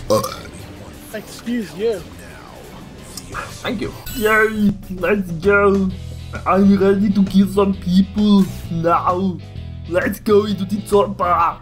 Excuse you. Thank you. Yay! Let's go! I'm ready to kill some people now. Let's go into the chopper.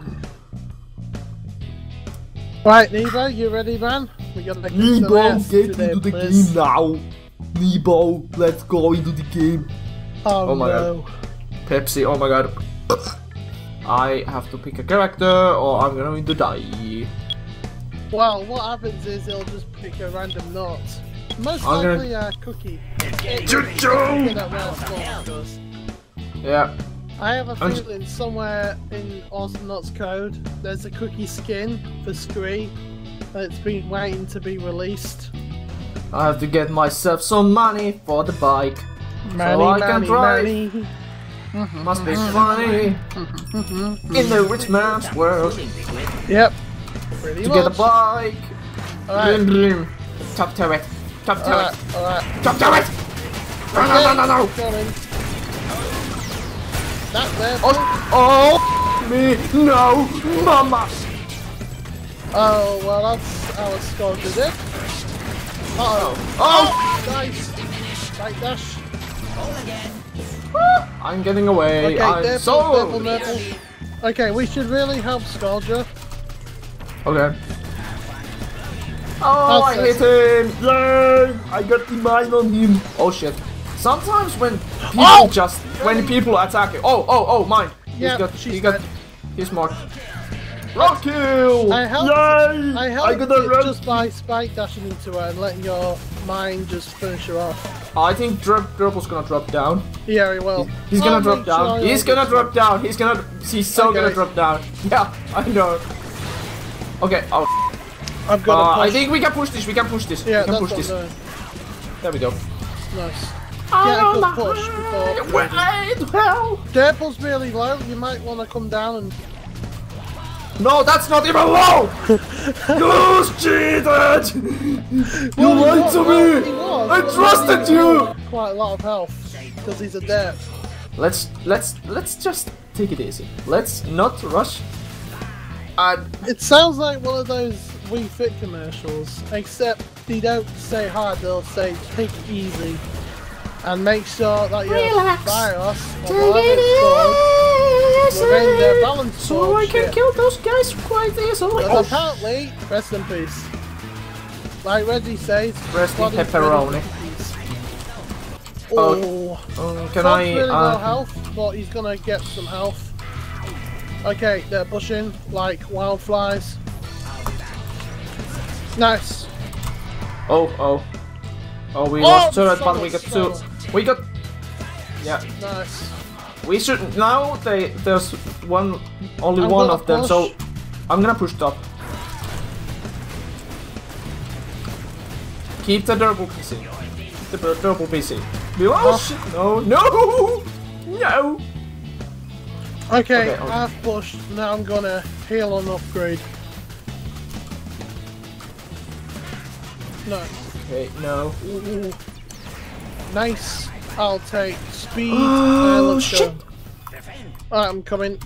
Right, Nebo, you ready, man? We gotta make Nebo, get into the game now. Nebo, let's go into the game. Oh my no. God. Pepsi, oh my god. I have to pick a character or I'm going to die. Well, what happens is he'll just pick a random knot. Most likely a cookie. Yeah. I have a feeling somewhere in Awesomenauts code there's a cookie skin for Skree and it's been waiting to be released. I have to get myself some money for the bike. So I can drive. Must be funny in the rich man's world. Yep. Pretty to much. Get a bike. Alright. Top turret. Top turret. Alright. Top turret. No. That there. Oh, me. No. Mama. Oh, well, that's how Skull did it. Uh-oh. Oh. Nice. Right dash. I'm getting away. Okay, I'm so. Okay, we should really help Scourger. Okay. Oh, I hit him! Yay! I got the mine on him. Oh shit! Sometimes when people when people attack you. Oh, mine. Yeah, He's marked. Rocco! I helped I got a it just by spike dashing into her and letting your mine just finish her off. I think Drupal's gonna drop down. Yeah, he will. He's gonna drop down. He's gonna drop down. He's so gonna drop down. Yeah, I know. Okay. Oh. I've got I think we can push this. Yeah, we can push this. There we go. Nice. Get a good push before. Wait, hell! Drupal's really low. You might want to come down and. No, that's not even low! You cheated! You lied to me! I trusted you! Quite a lot of health because he's a derp. Let's just take it easy. Let's not rush. It sounds like one of those Wii Fit commercials, except they don't say hard, they'll say take it easy. And make sure that your BIOS, or whatever it's called, will remain their balance. So I can kill those guys quite easily. But apparently, rest in peace. Like Reggie says, rest in pepperoni. Oh, can not I? Really low health, but he's gonna get some health. Okay, they're pushing like wildflies. Nice. Oh, we lost turret, but we got two. We got. Yeah. Nice. We should now. There's only one of them, so I'm gonna push top. Keep the double PC. The double PC. Oh shit! No! Okay, I've pushed. Now I'm gonna heal on upgrade. No. Okay, no. Ooh. Nice. I'll take speed. Let's shit. go. Alright, I'm coming.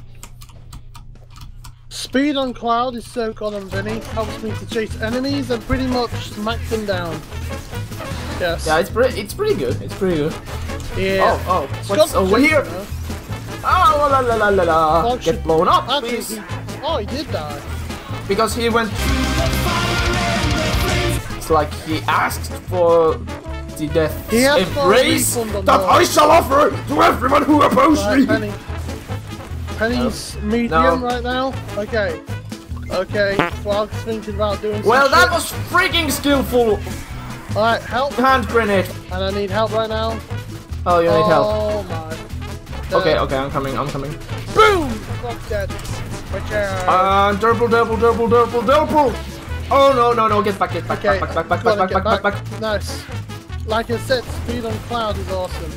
Speed on Cloud is so good on Vinny. Helps me to chase enemies and pretty much smack them down. Yes. Yeah, it's pretty good. It's pretty good. Yeah. Oh, what's over here? Oh, la. Oh, get blown up, please. He did die. Because he went. It's like he asked for the death's embrace that I shall offer to everyone who opposes me. Penny's medium right now. Okay. Frog's thinking about doing. Well, that was freaking skillful. Alright, help. Hand grenade. And I need help right now. Oh, you need help. Oh my. Okay, I'm coming. Boom! Frog's dead. Double. Oh no, get back. Back. Nice. Like I said, speed on Cloud is awesome.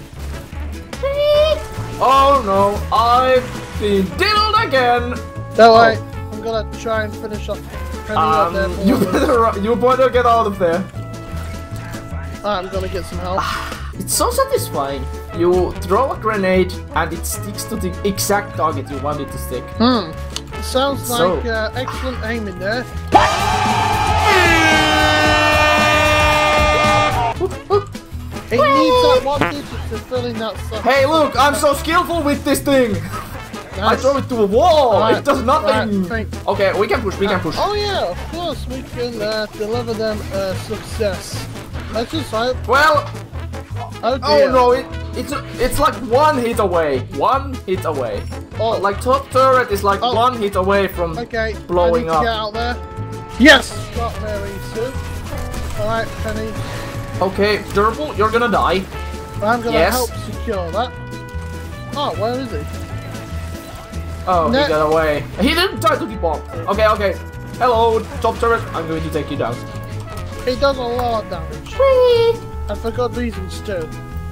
Oh no, I've been diddled again. Don't worry, I'm gonna try and finish off Penny up there. You better get out of there. I'm gonna get some help. It's so satisfying. You throw a grenade and it sticks to the exact target you want it to stick. Sounds like excellent aiming there. needs that 1 digit to fill in that stuff. Hey, look, I'm so skillful with this thing. Nice. I throw it to a wall. Right. It does nothing. Right. Okay, we can push. We can push. Oh yeah, of course we can deliver them success. Let's just hope. Well. Oh dear. Oh no, it's like 1 hit away. 1 hit away. Oh. Like top turret is like 1 hit away from blowing up. Get out there. Yes. Got very soon. All right, Penny. Okay, Durable, you're gonna die. I'm gonna help secure that. Oh, where is he? Oh, he got away. He didn't die to the bomb. Okay, okay. Hello, top turret. I'm going to take you down. He does a lot of damage. And for good reasons too.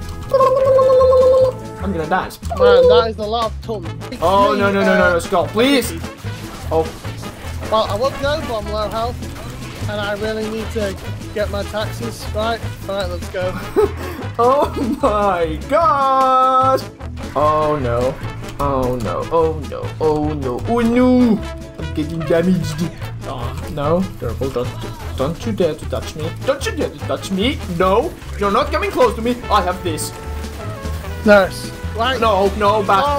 I'm gonna dance. Man, that is a lot of ton. Oh, no, Skull, please. Oh. Well, I would go, but I'm low health. And I really need to get my taxes. Right, let's go. Oh my god. Oh no. Oh no, oh no, oh no, oh no! I'm getting damaged. Oh, no, Durable, don't you dare to touch me. Don't you dare to touch me. No, you're not coming close to me. I have this. Nurse. Right. No, back.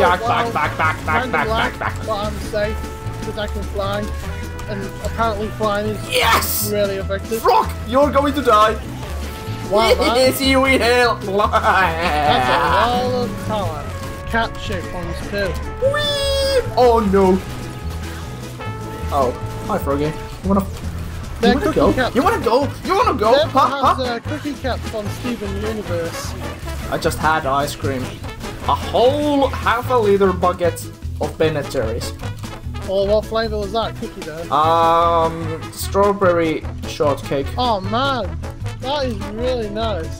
But I'm safe because I can fly. And apparently flying is really effective. Rock, you're going to die. Wow, yes, you in hell. That's a lot of power. Cat shape ones too. Whee! Oh no! Oh, hi Froggy. You wanna go? You wanna go? You wanna go? Has cookie caps on Steven Universe. I just had ice cream. A whole half a liter bucket of Ben & Jerry's. Oh, what flavor was that cookie though? Strawberry shortcake. Oh man, that is really nice.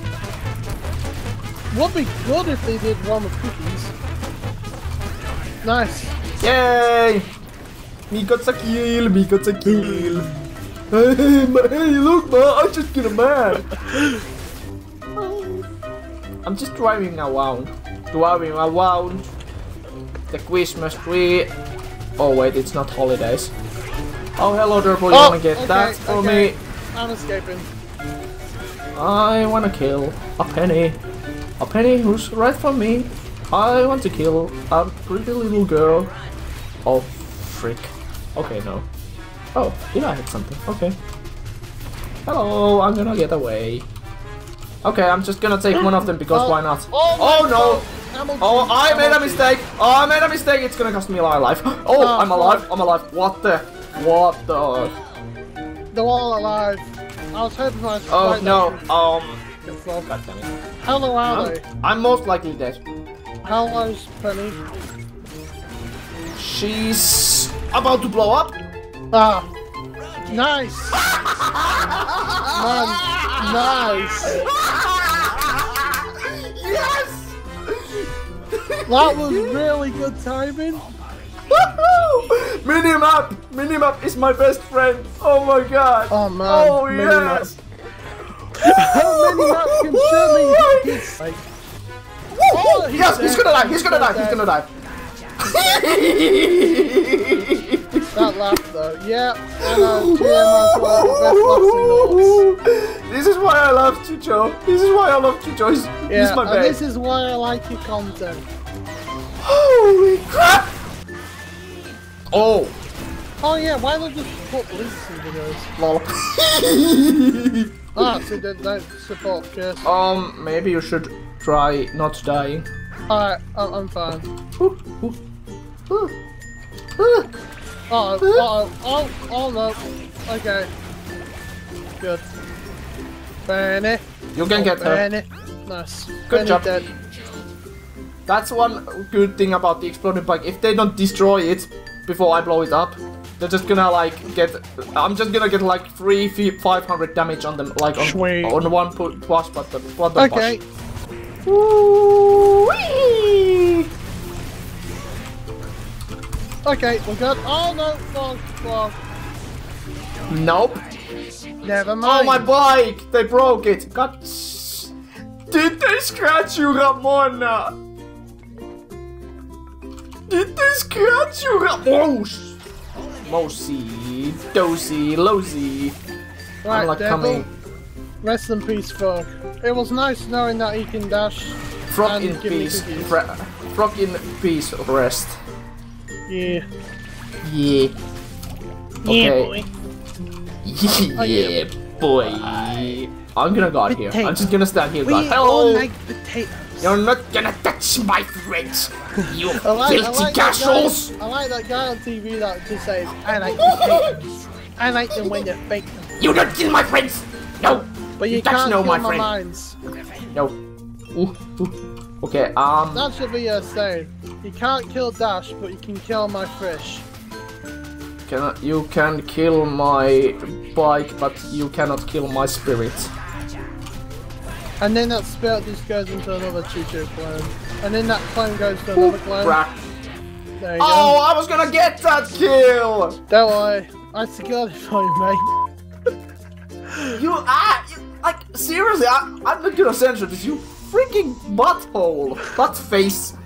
Would be good if they did one with cookies. Nice. Yay! Me got a kill, Hey, look, man, I'm just getting mad. I'm just driving around. The Christmas tree. Oh wait, it's not holidays. Oh, hello, Durable, you wanna get that for me? I'm escaping. I wanna kill a penny. A penny who's right for me. I want to kill a pretty little girl. Oh, freak. Okay, no. Oh, did I hit something? Okay. Hello, I'm gonna get away. Okay, I'm just gonna take one of them because why not? Oh no! Oh, I made a mistake! It's gonna cost me a lot of life. Oh, I'm alive! What the? They're all alive. I was hoping I was God damn it. How low are they? I'm most likely dead. How low's Penny? She's about to blow up. Ah, nice. Man, nice. Yes. That was really good timing. Minimap is my best friend. Oh my god. Oh man. Oh yes. Minimap can certainly hit like. Oh, yes, he's gonna die. That laugh though, yeah, I know, JayEm has one of the best laughs in the This is why I love Chucho. He's my and this is why I like your content. Holy crap! Oh yeah, why don't just put links in videos? Lol. So they don't support curse. Maybe you should try not dying. Alright, I'm fine. Oh no. Okay. Good. Benny. You can get her. Benny. Nice. Good job. Dead. That's one good thing about the exploding bike. If they don't destroy it before I blow it up, they're just gonna like get. I'm just gonna get like 500 damage on them, like on one push, but the okay. Push. Woo-wee! Okay, we're good. Oh no, fog. Nope. Never mind. Oh, my bike! They broke it. God. Did they scratch you, Ramona? Did they scratch you, Ramona? Mosey, Dosey, Losey. Right, I'm like coming. Rest in peace, Frog. It was nice knowing that he can dash. Frog in peace. Frog in peace. Rest. Yeah. Yeah. Okay. Yeah, boy. I'm gonna guard here. I'm just gonna stand here. Guard. Hello. Like potatoes. You're not gonna touch my friends. You filthy casuals. I like that guy on TV that just says, "I like potatoes. I like them when they're baked." You don't kill my friends. No. But you can't kill my mines. No. Okay. That should be a saying. You can't kill Dash, but you can kill my fish. You can kill my bike, but you cannot kill my spirit. And then that spirit just goes into another choo-choo clone. And then that clone goes to another clone. There you go. Oh, I was gonna get that kill! Don't worry. I secured it for you, mate. Like, seriously, I'm not gonna censor this, you freaking butthole. Butt face.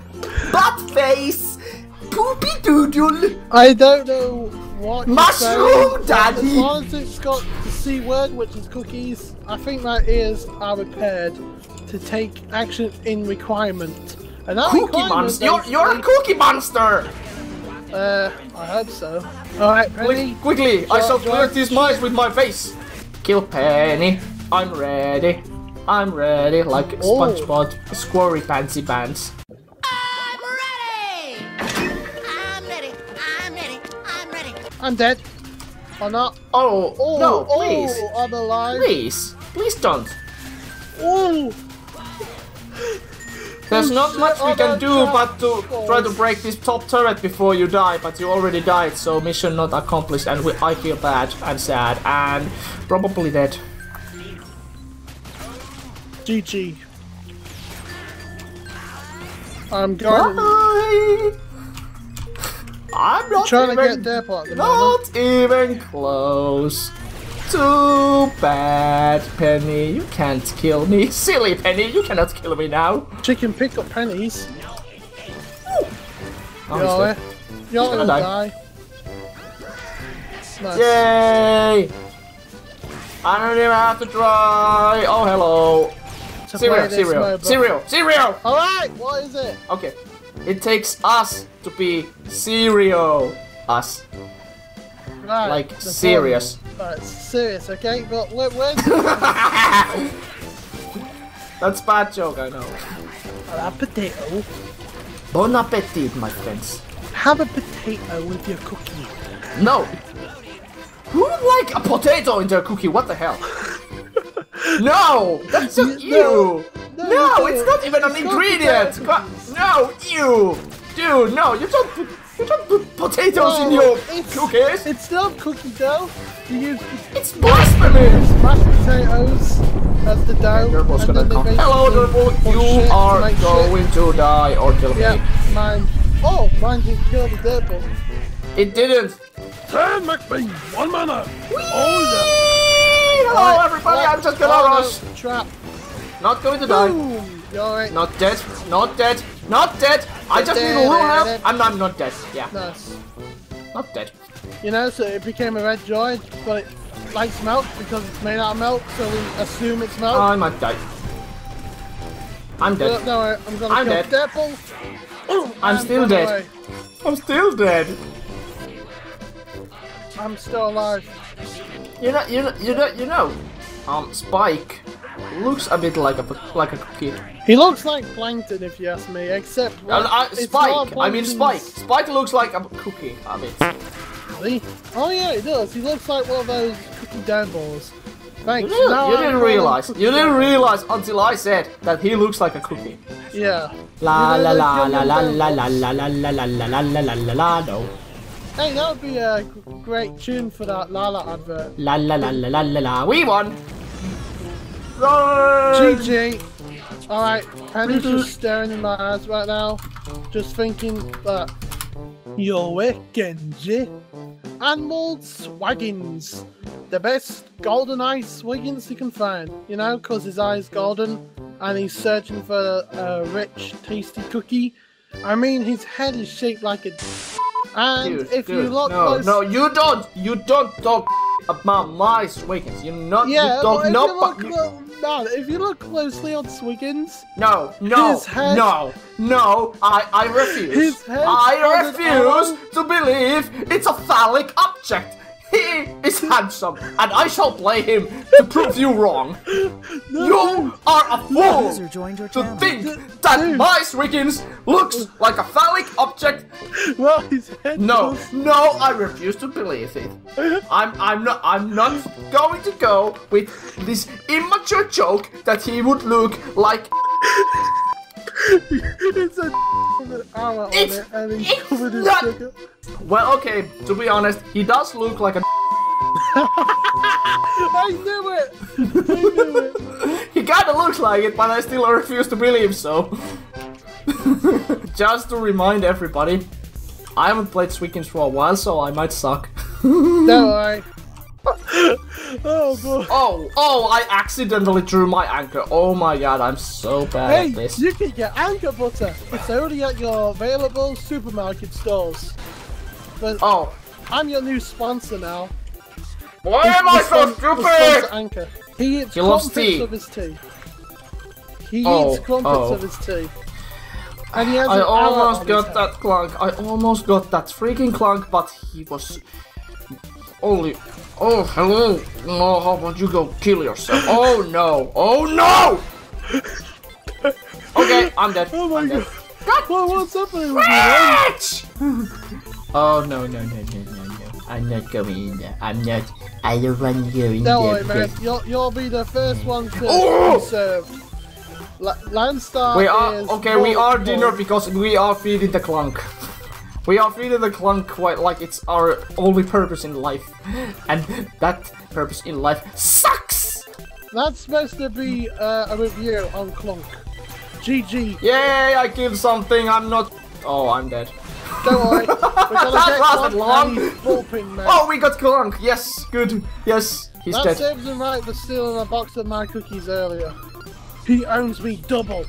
Poopy doodle. I don't know what Mushroom daddy. As long as it's got the C word, which is cookies, I think my ears are prepared to take action in requirement. And that cookie monster. You're a cookie monster. I hope so. Alright, Penny. Quickly, I shall flirt these mice with my face. Kill Penny. I'm ready. Like SpongeBob, Squirry Pansy Pants. I'm dead. Or not. Oh, no, please. I'm alive. Please don't. Oh. There's not much we can do but to try to break this top turret before you die, but you already died, so mission not accomplished, and I feel bad and sad and probably dead. GG. I'm going. Bye. I'm not trying even, to get there part. Not even close. Too bad, Penny. You can't kill me. Silly Penny, you cannot kill me now. Chicken pick up pennies. Oh, you're gonna die. Nice. Yay! I don't even have to try. Oh, hello. Serio! Alright, what is it? Okay. It takes us to be Serio. Us. Right, like serious. Right, serious, okay? But where's That's bad joke, I know. a potato. Bon appetit, my friends. Have a potato with your cookie. No. Who would like a potato in their cookie? What the hell? No! That's just ew! No, it's not even an ingredient! No, ew! Dude, no, you don't put potatoes in your cookies! It's not cookie dough. You use it's blasphemy! Mashed potatoes as the dough. Hello, Durable, you are going to die or kill me. Yeah, mine. Oh, mine didn't kill the Durable. It didn't. Turn McBean, 1 mana. Hello, everybody, I'm just gonna rush. Trap. Not going to die. Right. Not dead. Not dead. Not dead. I just need a little help. I'm not dead. Yeah. Nice. Not dead. You know, so it became a red droid, but it likes milk because it's made out of milk, so we assume it's milk. I might die. I'm dead. No, I'm gonna kill Deadpool. I'm still dead. I'm still dead. I'm still alive. You know. Spike looks a bit like a cookie. He looks like plankton, if you ask me. Except Spike. I mean Spike. Spike looks like a cookie a bit. Really? Oh yeah, he does. He looks like one of those cookie down balls. Thanks. You didn't realize. You didn't realize until I said that he looks like a cookie. Yeah. La la la la la la la la la la la la la la la la no. Hey, that would be a great tune for that Lala advert. La la la la la la la. We won. GG. Alright, Penny's just staring in my eyes right now, just thinking that you're Genji and mold swaggins. The best golden eye swiggins he can find, you know, because his eye's golden and he's searching for a rich, tasty cookie. I mean, his head is shaped like a and dude, if you look close... No, you don't talk about my Swiggins. You don't know. No, if you look closely on Swiggins... No, I refuse. I refuse to believe it's a phallic object. He is handsome, and I shall play him to prove you wrong. You are a fool to think that my Swiggins looks like a phallic object. Well, his head No, I refuse to believe it. I'm not going to go with this immature joke that he would look like. It's a hour on it, and he's covered in sugar. Well, okay, to be honest, he does look like a. I knew it! He kinda looks like it, but I still refuse to believe so. Just to remind everybody, I haven't played Swiggins for a while, so I might suck. Don't worry. Oh boy. Oh, I accidentally drew my anchor. Oh my god, I'm so bad at this. You can get anchor butter. It's only at your available supermarket stores. But I'm your new sponsor now. Why am I so stupid? Anchor. He eats crumpets of his tea. He eats crumpets of his tea. And he has I almost got that clunk. I almost got that freaking clunk, but he was only. Oh, hello. No, how about you go kill yourself? Oh no! Oh no! Okay, I'm dead. Oh my god. Well, what's happening with you? Oh no. I'm not going in there. I don't want to go in there. Don't worry, man. You'll be the first one to be served. Landstar we are dinner because we are feeding the clunk. We are feeding the clunk quite like it's our only purpose in life. And that purpose in life sucks! That's supposed to be a review on Clunk. GG. Yay, I killed something, I'm not... Oh, I'm dead. Don't worry. We're gonna that lasted long. Man. Oh, we got Clunk. Yes, good. Yes, he's dead. That serves him right for stealing a box of my cookies earlier. He owns me double.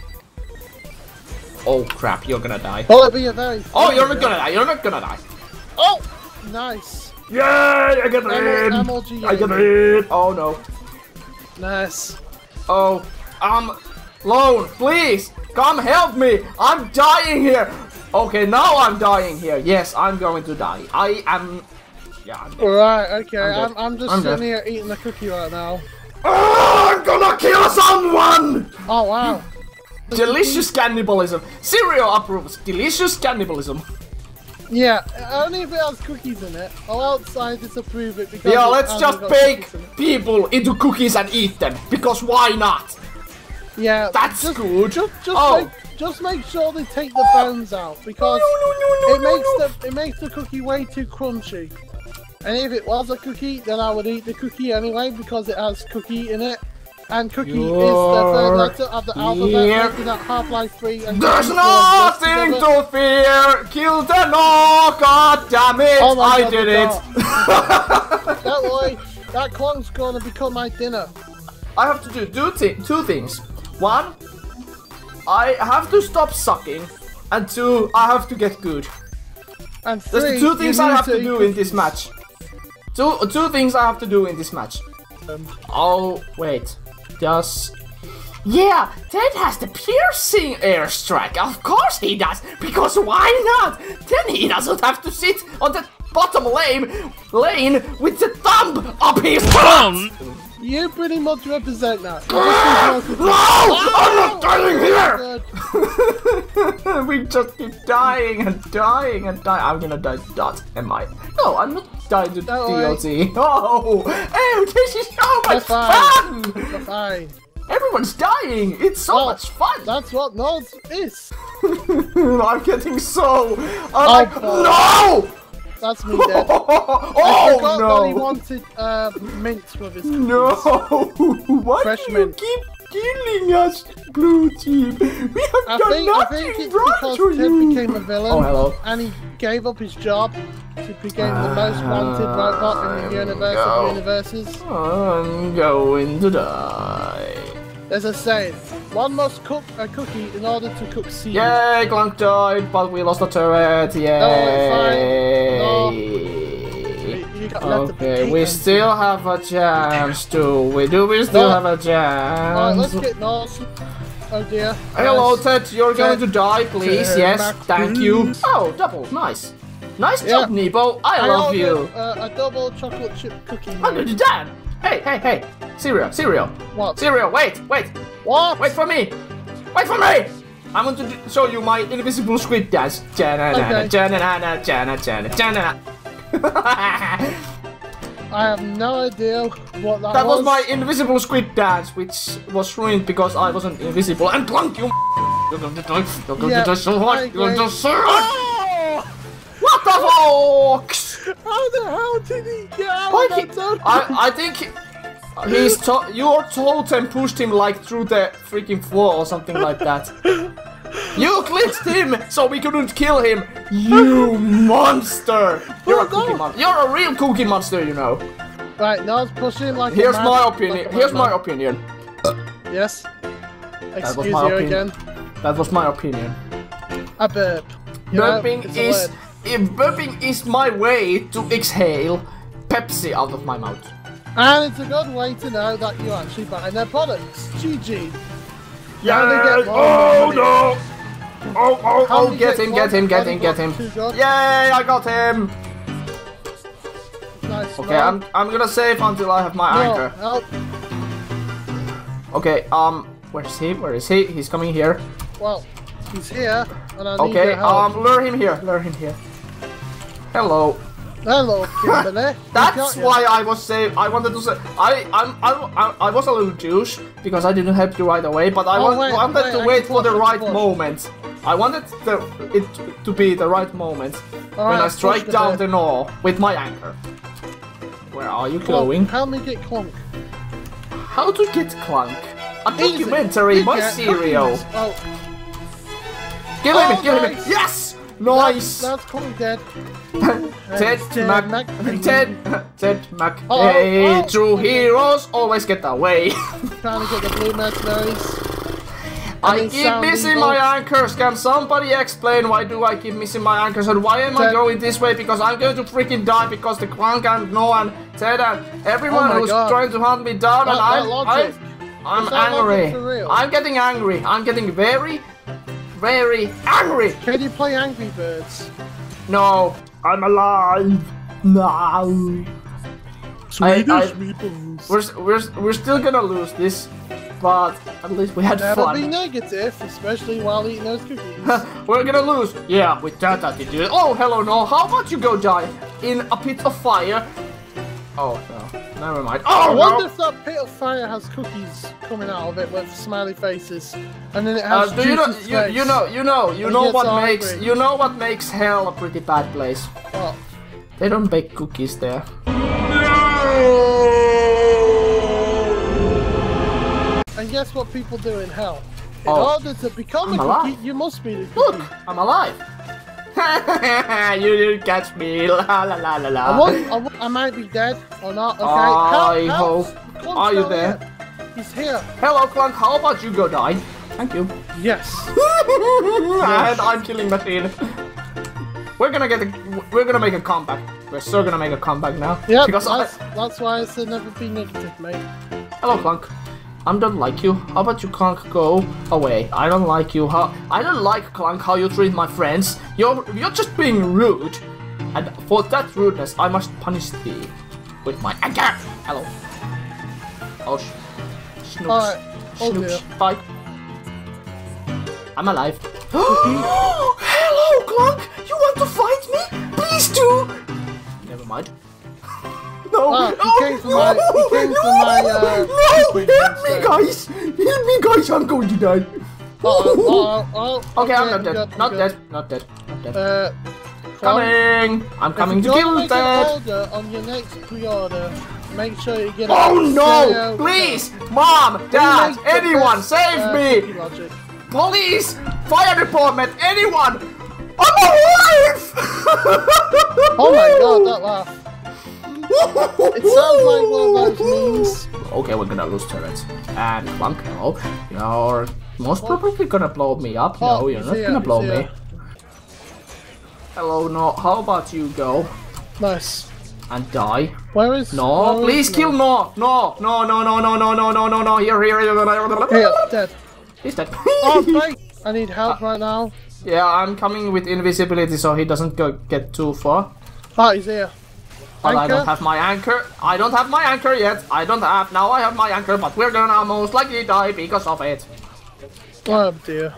Oh crap, you're gonna die. Will it be a very... Oh, you're not gonna die. You're not gonna die. Oh, nice. Yay, I got it. I got it. Oh no. Nice. Oh, Lone, please, come help me. I'm dying here. Okay, now I'm dying here. Yes, I'm going to die. I am... Yeah, I'm dead. Alright, okay. I'm just sitting here eating a cookie right now. Oh, I'm gonna kill someone! Oh, wow. Delicious cannibalism. Serio approves. Delicious cannibalism. Yeah, only if it has cookies in it. Or else I disapprove it because... Yeah, let's just bake people into cookies and eat them. Because why not? Yeah. That's good. Just make sure they take the bones out because it makes the cookie way too crunchy. And if it was a cookie, then I would eat the cookie anyway because it has cookie in it. And cookie is the third letter of the alphabet, making that Half-Life 3. And there's nothing to fear. Kill the no. God damn it! Oh my God, I did it. Don't worry, that clunk's gonna become my dinner. I have to do two things. One, I have to stop sucking, and two, I have to get good. And three, there's the two things I have to do in this match. Two things I have to do in this match. Oh wait, yeah, Ted has the piercing airstrike. Of course he does, because why not? Then he doesn't have to sit on the bottom lane with the thumb up his butt. You pretty much represent that. No! I'm not dying here! We just keep dying and dying and dying. I'm gonna die to dots, am I? No, I'm not dying to DLT. Oh, this is so much fun! You're fine. Everyone's dying! It's so much fun! That's what Nods is! I'm getting so... No! That's me dead. I forgot that he wanted mint with his cookies. No! Why do you keep killing us, blue team? We have done nothing I think it's because Ted became a villain. Oh, hello. And he gave up his job to become the most wanted robot in the universe of universes. I'm going to die. There's a saying, one must cook a cookie in order to cook seed. Yay, Clunk died, but we lost the turret. Yay! No, it's fine. No. you got left of the Okay, we still have a chance, do we? Do we still have a chance? Alright, let's get Norse. Oh dear. Hello, Ted, you're going to die, please. Yes, thank you. Oh, double, nice. Nice job, Nebo. I love you. A double chocolate chip cookie. I'm going to die. Hey. Serio. What? Serio, wait. What? Wait for me. I'm going to show you my invisible squid dance. Okay. I have no idea what that was. That was my invisible squid dance, which was ruined because I wasn't invisible. And Clunk, you you're going to die. You're going to die so hard. You're going to so hard. What the fuck? How the hell did he get out of that? I think your totem pushed him like through the freaking floor or something like that. You glitched him so we couldn't kill him. You monster! You're a cookie monster. You're a real cookie monster, you know. Right, now let's push him like Here's my opinion. Here's my opinion. Yes. Excuse you again. That was my opinion. A burp. Burping is my way to exhale Pepsi out of my mouth. And it's a good way to know that you actually buy their products. GG. Yeah. Oh no! Oh! Get him! Yay! I got him. Nice. Okay, I'm gonna save until I have my anchor. Help. Okay. Where is he? He's coming here. Well, he's here, and I need your help. Lure him here. Hello. Hello, Kimberly. That's why I was saying. I wanted to say. I was a little douche because I didn't help you right away, but I wanted to wait for the right moment. I wanted it to be the right moment when I strike down the gnaw with my anchor. Where are you going? Help me get Clunk. How to get Clunk? A documentary by Serio. Kill him! Yes! Nice! That's Clunk dead. Ted Mac. Hey, true heroes always get away. Trying to get the blue mercenaries. I keep missing my anchors. Can somebody explain why do I keep missing my anchors and why am I going this way? Because I'm going to freaking die because the Clunk and Noah and Ted and everyone who's trying to hunt me down and I'm angry. I'm getting angry. I'm getting very angry. Can you play Angry Birds? No, I'm alive. No. Swedish meatballs. We're still gonna lose this, but at least we had fun. Never be negative, especially while eating those cookies. We're gonna lose. Yeah, with that attitude. Oh, hello, no. How about you go die in a pit of fire? Oh no, never mind. Oh, I wonder if that pit of fire has cookies coming out of it with smiley faces, and then it has you know what makes hell a pretty bad place. What? They don't bake cookies there. And guess what people do in hell? In order to become a cookie, you must be the cookie. Look, I'm alive. You didn't catch me. La la la la la. I might be dead or not. Okay. I hope. Are you there? He's here. Hello, Clunk. How about you go die? Thank you. Yes. And I'm killing machine. We're gonna make a comeback. We're still gonna make a comeback now. Yeah. Because that's why I said never be negative, mate. Hello, Clunk. I don't like you. How about you, Clunk, go away? I don't like you. I don't like, Clunk, how you treat my friends. You're just being rude. And for that rudeness, I must punish thee with my anchor. Hello. Oh, Snoops. Alright. Snoops. Bye. I'm alive. Hello, Clunk. You want to fight me? Please do. Never mind. No, he came for my help me guys, I'm going to die. Okay, I'm not dead. I'm coming to kill that. On your next pre-order, make sure you get Oh no, please, Mom, Dad, anyone, save me. Police, fire department, anyone. I'm alive. Oh my god, that laugh. It sounds like one of those memes. Okay, we're gonna lose turrets. And Clunk, no. You're most probably gonna blow me up. No, you're not gonna blow me. Hello, no. How about you go? Nice. and die. Where is? No, please kill no. No, no, no, no, no, no, no, no, no, no. Here. Here, dead. He's dead. Oh, wait. I need help right now. Yeah, I'm coming with invisibility so he doesn't get too far. Oh, he's here. But Anchor? I don't have my anchor. I don't have my anchor yet. Now I have my anchor, but we're gonna most likely die because of it. Oh dear.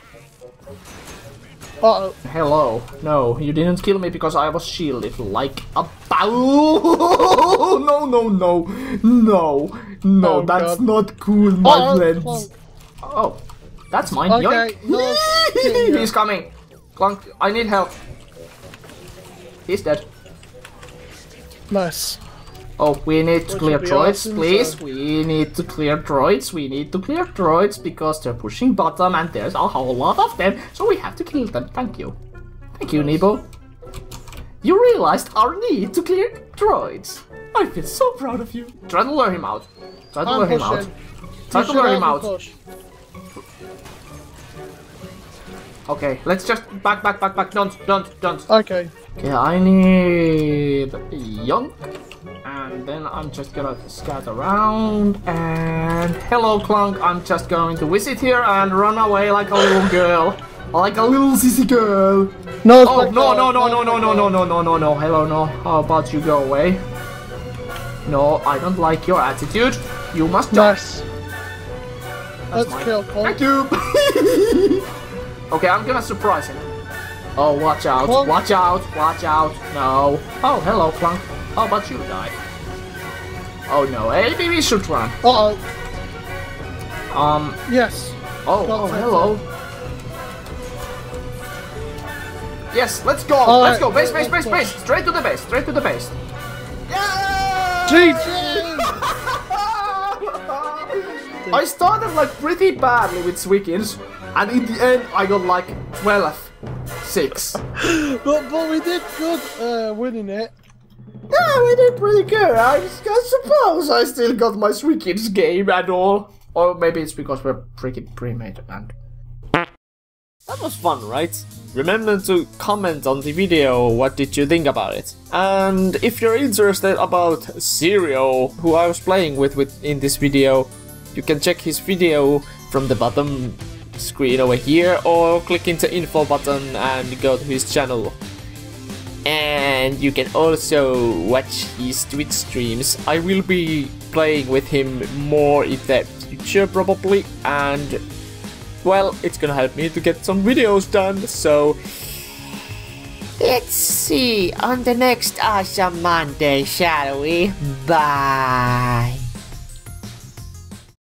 Uh-oh. Hello. No, you didn't kill me because I was shielded like a bow. No, no, no. No. No, Oh, that's God. not cool, my friends. Clunk. Oh, that's mine. Okay, Yoink. no. He's coming. Clunk, I need help. He's dead. Nice. Oh, we need to clear should be droids, awesome, please. so. We need to clear droids. We need to clear droids because they're pushing bottom and there's a whole lot of them. So we have to kill them. Thank you. Thank you, Nebo. You realized our need to clear droids. I feel so proud of you. Try to lure him out. Try to lure him out. Try to lure him out. Okay, let's just back. Don't. Okay. Okay, I need Yoink, and then I'm just gonna scout around, and hello Clunk, I'm just going to visit here and run away like a little girl, like a little sissy girl. No, oh, no, hello, no, how about you go away? No, I don't like your attitude, you must jump. Nice. That's Let's mine. kill Clunk. Thank you. Okay, I'm gonna surprise him. Oh, watch out, Clunk. watch out, watch out. No. Oh, hello, Clunk. How about you die? Oh no, maybe we should run. Uh-oh. Yes. Oh, Clunk, hello. Yes, let's go, All let's right, go. Base. push. Straight to the base. Yeah! GG! I started like pretty badly with Swickins, and in the end I got like 12-6. but we did good winning it. Yeah, we did pretty good. I suppose I still got my Swickins game and all. Or maybe it's because we're freaking pre-made and... That was fun, right? Remember to comment on the video what did you think about it. And if you're interested about Serio, who I was playing with in this video, you can check his video from the bottom screen over here, or click into info button and go to his channel. And you can also watch his Twitch streams. I will be playing with him more in the future probably, and well, it's gonna help me to get some videos done, so let's see on the next Awesome Monday, shall we? Bye!